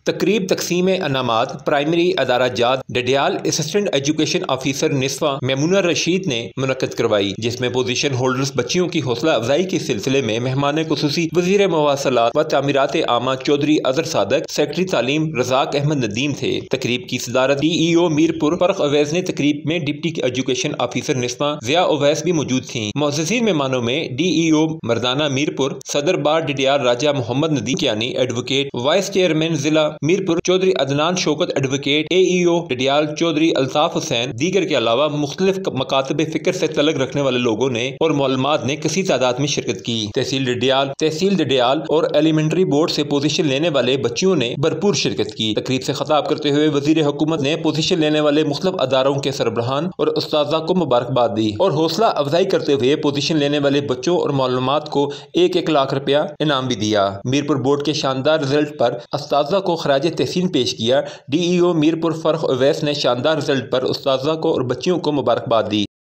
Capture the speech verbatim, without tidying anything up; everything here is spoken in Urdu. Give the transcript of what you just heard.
تقریب تقسیم انعامات پرائمری ادارہ جات ڈڈیال اسسٹنٹ ایجوکیشن آفیسر نسواں میمونہ رشید نے منعقد کروائی، جس میں پوزیشن ہولڈرز بچیوں کی حوصلہ افزائی کے سلسلے میں مہمان خصوصی وزیر مواصلات و تعمیرات عامہ چودھری اظہر صادق، سیکرٹری تعلیم رزاق احمد ندیم تھے۔ تقریب کی صدارت ڈی ای او میرپور فرق اویس نے۔ تقریب میں ڈپٹی ایجوکیشن آفیسر نسواں ضیاء اویس بھی موجود تھیں۔ معززین مہمانوں میں ڈی ای او مردانہ میرپور، صدر bar Dadyal Raja Muhammad Nadeem Kayani, advocate vice chairman ضلع Mirpur Chaudhry Adnan Shaukat, advocate A E O Dadyal Chaudhry Altaf Hussain, دیگر کے علاوہ مختلف مکاتب فکر سے تعلق رکھنے والے لوگوں نے اور معلومات نے کثیر تعداد میں شرکت کی۔ تحصیل ڈڈیال تحصیل ڈڈیال اور ایلیمنٹری بورڈ سے پوزیشن لینے والے بچیوں نے بھرپور شرکت کی۔ تقریب سے خطاب کرتے ہوئے وزیر حکومت نے پوزیشن لینے والے مختلف اداروں کے سربراہان اور اساتذہ کو مبارکباد دی اور حوصلہ افزائی کرتے ہوئے پوزیشن لینے والے بچوں اور معلومات کو ایک ایک لاکھ روپیہ انعام بھی دیا۔ میرپور بورڈ کے شاندار رزلٹ پر اساتذہ کو خراج تحسین پیش کیا۔ ڈی ای او میرپور فرق اویس نے شاندار رزلٹ پر اساتذہ کو اور بچیوں کو مبارکباد دی۔